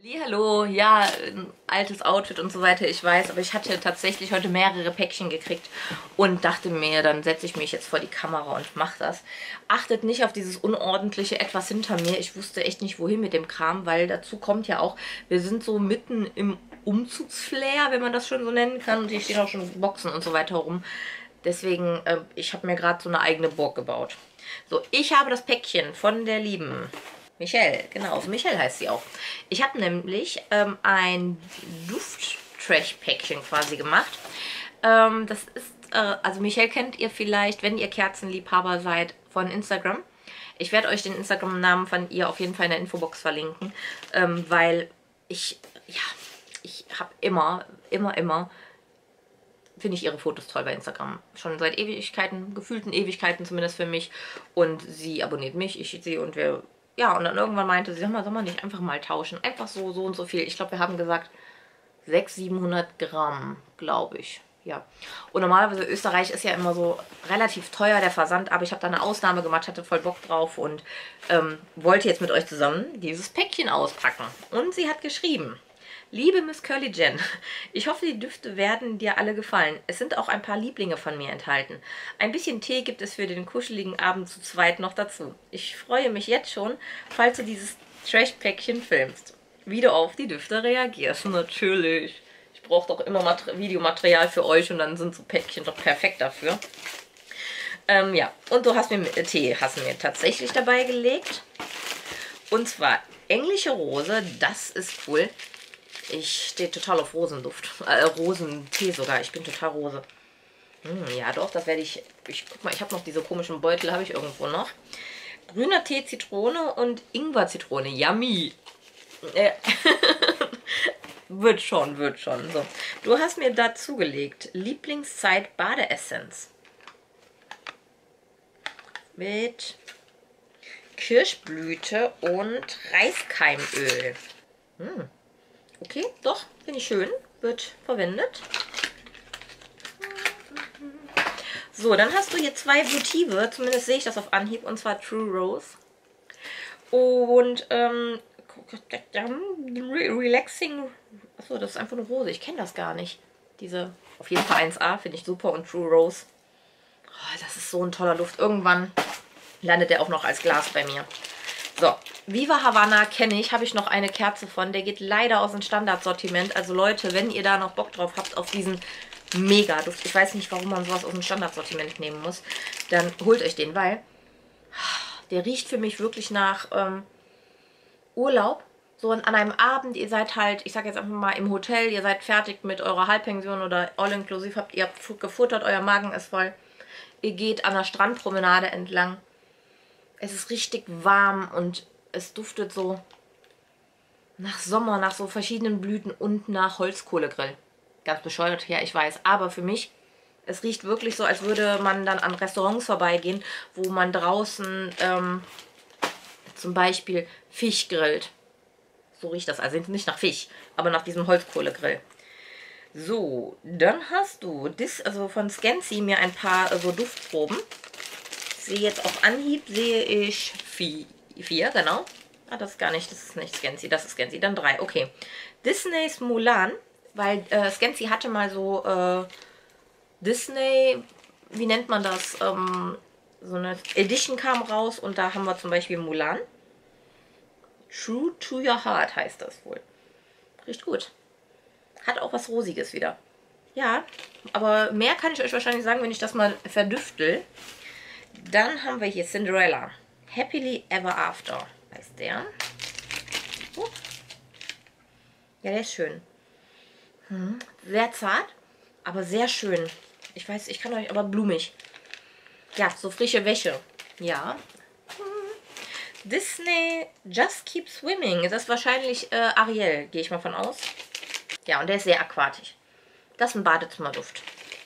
Hallo, ja, ein altes Outfit und so weiter, ich weiß, aber ich hatte tatsächlich heute mehrere Päckchen gekriegt und dachte mir, dann setze ich mich jetzt vor die Kamera und mache das. Achtet nicht auf dieses unordentliche Etwas hinter mir. Ich wusste echt nicht, wohin mit dem Kram, weil dazu kommt ja auch, wir sind so mitten im Umzugsflair, wenn man das schon so nennen kann, und hier stehen auch schon Boxen und so weiter rum. Deswegen, ich habe mir gerade so eine eigene Burg gebaut. So, ich habe das Päckchen von der lieben Michelle, genau, so Michelle heißt sie auch. Ich habe nämlich ein Duft-Trash-Päckchen quasi gemacht. Das ist, also Michelle kennt ihr vielleicht, wenn ihr Kerzenliebhaber seid, von Instagram. Ich werde euch den Instagram-Namen von ihr auf jeden Fall in der Infobox verlinken, weil ich habe immer finde ich ihre Fotos toll bei Instagram. Schon seit Ewigkeiten, gefühlten Ewigkeiten zumindest für mich. Und sie abonniert mich, ich sie und wir... Ja, und dann irgendwann meinte sie, sag mal, soll man nicht einfach mal tauschen? Einfach so und so viel. Ich glaube, wir haben gesagt 600, 700 Gramm, glaube ich. Ja. Und normalerweise Österreich ist ja immer so relativ teuer, der Versand. Aber ich habe da eine Ausnahme gemacht, hatte voll Bock drauf und wollte jetzt mit euch zusammen dieses Päckchen auspacken. Und sie hat geschrieben: Liebe Miss Curly Jen, ich hoffe, die Düfte werden dir alle gefallen. Es sind auch ein paar Lieblinge von mir enthalten. Ein bisschen Tee gibt es für den kuscheligen Abend zu zweit noch dazu. Ich freue mich jetzt schon, falls du dieses Trash-Päckchen filmst. Wie du auf die Düfte reagierst. Natürlich. Ich brauche doch immer Videomaterial für euch und dann sind so Päckchen doch perfekt dafür. Ja, und du hast mir Tee tatsächlich dabei gelegt. Und zwar englische Rose, das ist cool. Ich stehe total auf Rosenduft. Rosentee sogar. Ich bin total Rose. Ja, doch, das werde ich... Guck mal, ich habe noch diese komischen Beutel, habe ich irgendwo noch. Grüner Tee, Zitrone und Ingwer-Zitrone. Yummy. Wird schon. So. Du hast mir dazu gelegt Lieblingszeit Badeessenz. Mit Kirschblüte und Reiskeimöl. Okay, doch, finde ich schön. Wird verwendet. So, dann hast du hier zwei Votive. Zumindest sehe ich das auf Anhieb. Und zwar True Rose. Und, Relaxing. Achso, das ist einfach eine Rose. Ich kenne das gar nicht. Diese, auf jeden Fall 1A, finde ich super. Und True Rose. Oh, das ist so ein toller Duft. Irgendwann landet der auch noch als Glas bei mir. So, Viva Havana kenne ich, habe ich noch eine Kerze von. Der geht leider aus dem Standardsortiment. Also Leute, wenn ihr da noch Bock drauf habt auf diesen Mega-Duft, ich weiß nicht, warum man sowas aus dem Standardsortiment nehmen muss, dann holt euch den, weil der riecht für mich wirklich nach Urlaub. So an einem Abend, ihr seid halt, ich sage jetzt einfach mal im Hotel, ihr seid fertig mit eurer Halbpension oder All-Inclusive, ihr habt gefuttert, euer Magen ist voll. Ihr geht an der Strandpromenade entlang. Es ist richtig warm und es duftet so nach Sommer, nach so verschiedenen Blüten und nach Holzkohlegrill. Ganz bescheuert, ja, ich weiß. Aber für mich, es riecht wirklich so, als würde man dann an Restaurants vorbeigehen, wo man draußen zum Beispiel Fisch grillt. So riecht das. Also nicht nach Fisch, aber nach diesem Holzkohlegrill. So, dann hast du also von Scancy mir ein paar so Duftproben. Ich sehe jetzt auf Anhieb, sehe ich 4, genau. Ah, das ist gar nicht, das ist nicht Scancy, das ist Scancy, dann 3, okay. Disneys Mulan, weil Scancy hatte mal so Disney, wie nennt man das, so eine Edition kam raus und da haben wir zum Beispiel Mulan. True to Your Heart heißt das wohl. Riecht gut. Hat auch was Rosiges wieder. Ja, aber mehr kann ich euch wahrscheinlich sagen, wenn ich das mal verdüftel. Dann haben wir hier Cinderella. Happily Ever After heißt der. Ja, der ist schön. Sehr zart, aber sehr schön. Ich weiß, ich kann euch, aber blumig. Ja, so frische Wäsche. Ja. Disney Just Keep Swimming. Das ist wahrscheinlich Ariel, gehe ich mal von aus. Ja, und der ist sehr aquatisch. Das ist ein Badezimmerduft.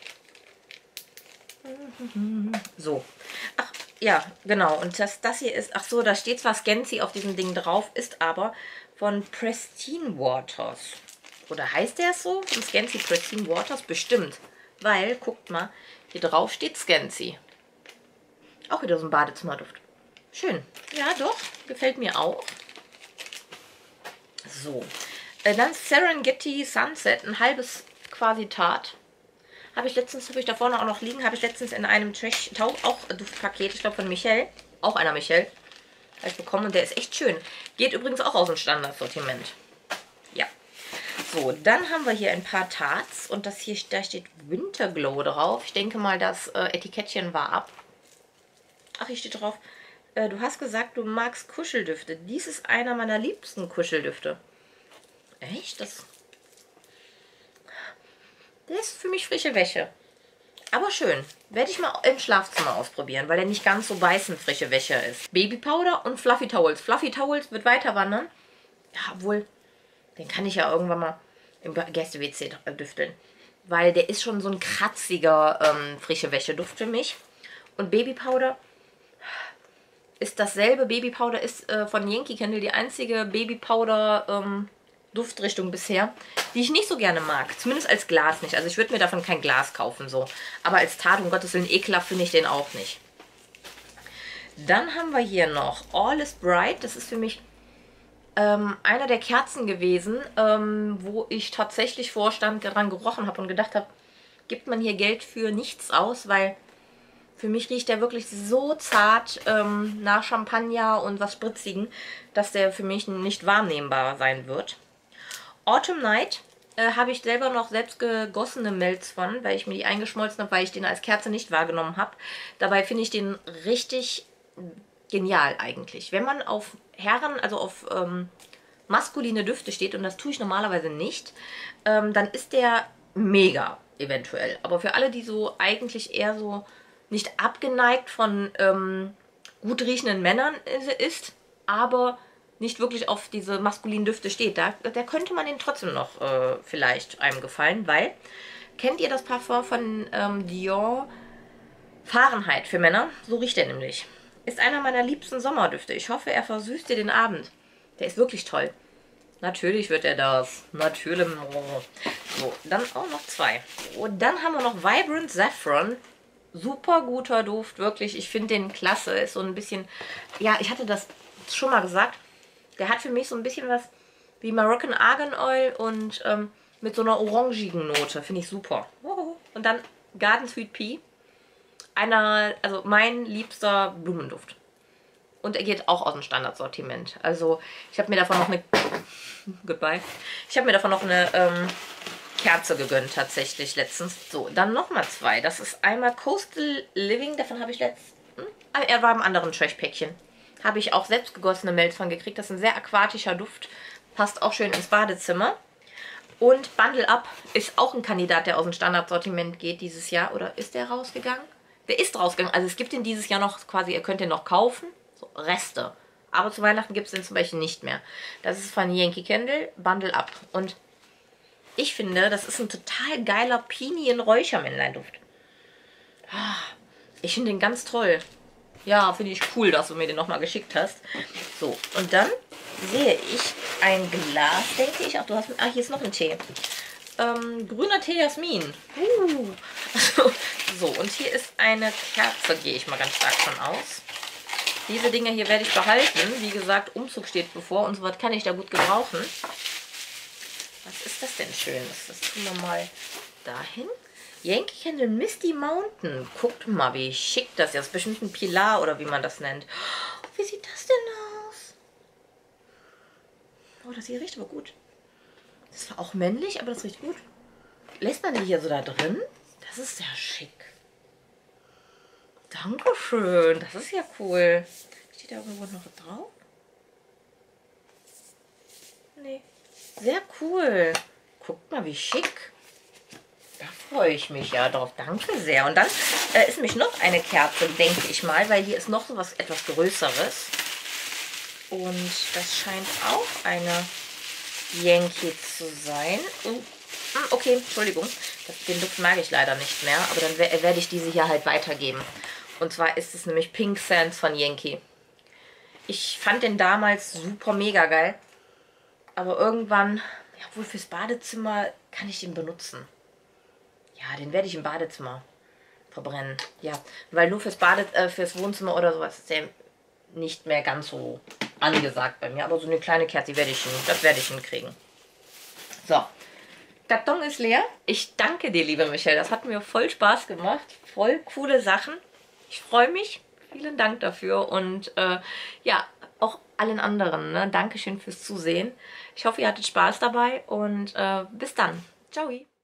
So. Ach, ja, genau. Und das hier ist, ach so, da steht zwar Scancy auf diesem Ding drauf, ist aber von Pristine Waters. Oder heißt der so? Von Scancy Pristine Waters? Bestimmt. Weil, guckt mal, hier drauf steht Scancy. Auch wieder so ein Badezimmerduft. Schön. Ja, doch. Gefällt mir auch. So. Dann Serengeti Sunset, ein halbes quasi Tart. Habe ich da vorne auch noch liegen, habe ich letztens in einem auch Duftpaket, ich glaube von Michelle, auch einer Michelle, habe ich bekommen und der ist echt schön. Geht übrigens auch aus dem Standardsortiment. Ja. So, dann haben wir hier ein paar Tarts und das hier, da steht Winterglow drauf. Ich denke mal, das Etikettchen war ab. Ach, hier steht drauf, du hast gesagt, du magst Kuscheldüfte. Dies ist einer meiner liebsten Kuscheldüfte. Echt? Der ist für mich frische Wäsche. Aber schön. Werde ich mal im Schlafzimmer ausprobieren, weil der nicht ganz so beißend frische Wäsche ist. Babypowder und Fluffy Towels. Fluffy Towels wird weiter wandern. Ja, obwohl, den kann ich ja irgendwann mal im Gäste-WC düfteln. Weil der ist schon so ein kratziger frische Wäsche-Duft für mich. Und Babypowder ist dasselbe. Babypowder ist von Yankee Candle die einzige Babypowder Duftrichtung bisher, die ich nicht so gerne mag. Zumindest als Glas nicht. Also ich würde mir davon kein Glas kaufen, so. Aber als Tat, um Gottes Willen, ekelhaft finde ich den auch nicht. Dann haben wir hier noch All is Bright. Das ist für mich einer der Kerzen gewesen, wo ich tatsächlich vorstand, daran gerochen habe und gedacht habe, gibt man hier Geld für nichts aus, weil für mich riecht der wirklich so zart nach Champagner und was Spritzigen, dass der für mich nicht wahrnehmbar sein wird. Autumn Night habe ich selber noch selbst gegossene Melz von, weil ich mir die eingeschmolzen habe, weil ich den als Kerze nicht wahrgenommen habe. Dabei finde ich den richtig genial eigentlich. Wenn man auf Herren, also auf maskuline Düfte steht, und das tue ich normalerweise nicht, dann ist der mega eventuell. Aber für alle, die so eigentlich eher so nicht abgeneigt von gut riechenden Männern ist, aber nicht wirklich auf diese maskulinen Düfte steht, da könnte man den trotzdem noch vielleicht einem gefallen, weil, kennt ihr das Parfum von Dior Fahrenheit für Männer? So riecht er nämlich. Ist einer meiner liebsten Sommerdüfte. Ich hoffe, er versüßt dir den Abend. Der ist wirklich toll. Natürlich wird er das. Natürlich. So, dann auch noch zwei. Und dann haben wir noch Vibrant Saffron. Super guter Duft, wirklich. Ich finde den klasse. Ist so ein bisschen, ja, ich hatte das schon mal gesagt. Der hat für mich so ein bisschen was wie Moroccan Argan Oil und mit so einer orangigen Note. Finde ich super. Und dann Garden Sweet Pea. Also mein liebster Blumenduft. Und er geht auch aus dem Standardsortiment. Also ich habe mir davon noch eine Goodbye. Ich habe mir davon noch eine Kerze gegönnt tatsächlich letztens. So, dann nochmal zwei. Das ist einmal Coastal Living. Davon habe ich letztens... Er war im anderen Trash-Päckchen. Habe ich auch selbst gegossene Melz von gekriegt. Das ist ein sehr aquatischer Duft. Passt auch schön ins Badezimmer. Und Bundle Up ist auch ein Kandidat, der aus dem Standardsortiment geht dieses Jahr. Oder ist der rausgegangen? Der ist rausgegangen. Also es gibt ihn dieses Jahr noch quasi, ihr könnt den noch kaufen. So, Reste. Aber zu Weihnachten gibt es den zum Beispiel nicht mehr. Das ist von Yankee Candle, Bundle Up. Und ich finde, das ist ein total geiler Pinien-Räuchermännlein-Duft. Ich finde den ganz toll. Ja, finde ich cool, dass du mir den nochmal geschickt hast. So, und dann sehe ich ein Glas, denke ich. Ach, du hast... Ach, hier ist noch ein Tee. Grüner Tee Jasmin. So, und hier ist eine Kerze, gehe ich mal ganz stark von aus. Diese Dinge hier werde ich behalten. Wie gesagt, Umzug steht bevor und so was kann ich da gut gebrauchen. Was ist das denn Schönes? Das tun wir mal dahin. Yankee Candle Misty Mountain. Guckt mal, wie schick das ist. Das ist bestimmt ein Pilar oder wie man das nennt. Oh, wie sieht das denn aus? Oh, das hier riecht aber gut. Das war auch männlich, aber das riecht gut. Lässt man die hier so da drin? Das ist sehr schick. Dankeschön. Das ist ja cool. Steht da irgendwo noch drauf? Nee. Sehr cool. Guckt mal, wie schick. Da freue ich mich ja drauf. Danke sehr. Und dann ist nämlich noch eine Kerze, denke ich mal, weil hier ist noch so was etwas Größeres. Und das scheint auch eine Yankee zu sein. Okay, Entschuldigung. Den Duft mag ich leider nicht mehr, aber dann werde ich diese hier halt weitergeben. Und zwar ist es nämlich Pink Sands von Yankee. Ich fand den damals super mega geil. Aber irgendwann, ja, wohl fürs Badezimmer kann ich den benutzen. Ja, den werde ich im Badezimmer verbrennen. Ja, weil nur fürs Wohnzimmer oder sowas ist der nicht mehr ganz so angesagt bei mir. Aber so eine kleine Kerze, das werde ich hinkriegen. So, Karton ist leer. Ich danke dir, liebe Michelle. Das hat mir voll Spaß gemacht. Voll coole Sachen. Ich freue mich. Vielen Dank dafür. Und ja, auch allen anderen. Ne? Dankeschön fürs Zusehen. Ich hoffe, ihr hattet Spaß dabei. Und bis dann. Ciao.